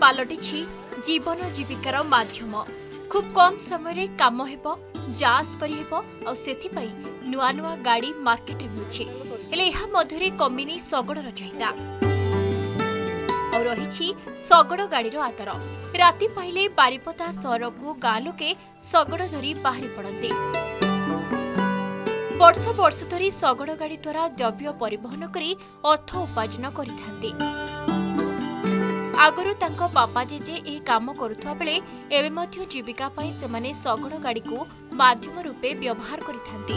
पालटिछि जीवन जीविकार माध्यम। खूब कम समय काम हेबो, जास करि हेबो और सेथिपई नुआ नुआ गाड़ी मार्केट में मिलुछि। हेले एहा मध्यरे कमिनी सगड़र चाहिदा और रहिछि सगड़ गाड़ीर आदर। राति पाइले बारिपदा सहर को गाँ लोके सगड़ धरी बाहरी पड़ते। वर्ष वर्ष धरी सगड़ गाड़ी द्वारा द्रव्य परिवहन करी अर्थ उपार्जन करिथांती। आगरु तांको बापा जेजे एही काम करुथुवा बेले एबे मध्य जीविका पई सेमाने सगड़ गाड़ी को माध्यम रूपे व्यवहार करिथांती।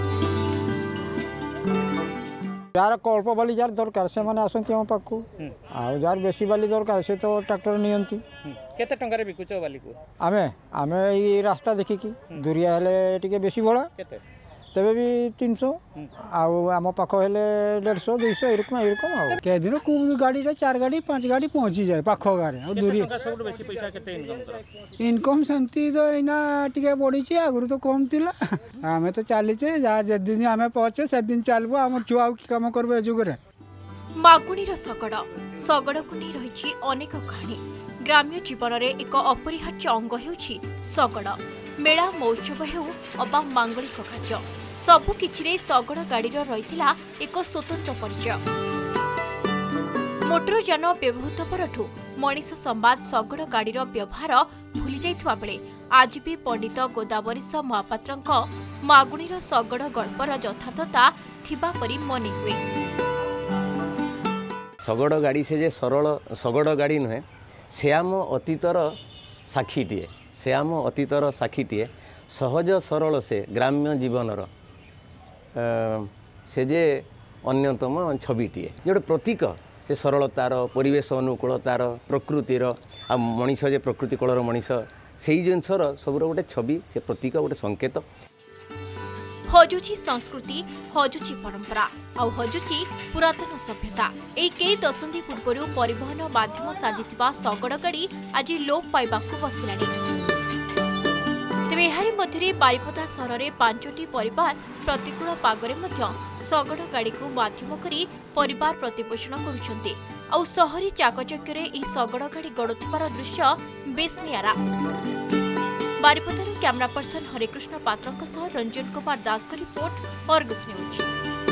जार कल्प बाली जार दरकार से माने आसंती हम पाखु आ जार बेसी बाली दरकार से तो ट्रैक्टर नियंती। केते टंका रे बिकुच बाली को आमे आमे ई रास्ता देखि की दुरिया हेले टिके बेसी बळा केते तबे भी 300 आउ आम पाख हेले 150 200 एरकम आ के दिन को गाड़ी रे 4 गाड़ी 5 गाड़ी पहुंची जाए पाख गारे आ दुरिया टंका सब बेसी पैसा केते इनकम कर इनकम सेमती तो इना टिके बढी छी आगुर तो कम थिला आमे तो चाली छे जा जे दिन आमे पहुंचे से दिन चलबो हमर छुआ की काम करबे जुगरे। मागुणीर सगड़ सगड़ को नहीं रही अनेक कहानी। ग्राम्य जीवन रे एक अपरिहार्य अंग हेउछि सगड़। मेला महोत्सव हेउ अबा मांगलिक कार्य सबु किछिरे सगड़ गाड़ीर रहिथिला एक स्वतंत्र परिचय। मोटरयान व्यवहृत परठू मनीष संवाद सगड़ गाड़ीर व्यवहार भूली जाइथुवा बेले आज भी पंडित गोदावरीश महापात्रंक मागुणीर सगड़ गल्पर यथार्थता थिबा परि मने हुए। सगड़ गाड़ी से जे सरल सगड़ गाड़ी नुहे से आम अतीतर साक्षीटीए से आम अतीतर साक्षीटीए सहज सरल से ग्राम्य जीवनर से जे अन्यतम छविटीए जोटे प्रतीक से सरलतार परिवेश अनुकूलतार प्रकृतिर आ मनीष जे प्रकृति कूलर मनीष से जिनसर सबुर गोटे छवि से प्रतीक गोटे संकेत। हजुची संस्कृति हजुची परंपरा आउ हजुची पुरातन सभ्यता। एई कई दशंधि पूर्व परिवहन माध्यम साजिथिबा सगड़ गाड़ी आज लोप पाइबाकू बसिलानी। तेबे एहारी मध्यरे बारिपदा सहर में 5टी परिवार प्रतिकूल पागरे मध्य सगड़ गाड़ी को माध्यम करी परिवार प्रतिपोषण करुछन्ते। आउ सहरी चाकचक्य एही सगड़ गाड़ी गड़ुथिबार दृश्य बेस नियारा। बारिपदारू कैमरा पर्सन हरेकृष्ण पात्रक सह रंजन कुमार दास का रिपोर्ट, अर्गस न्यूज।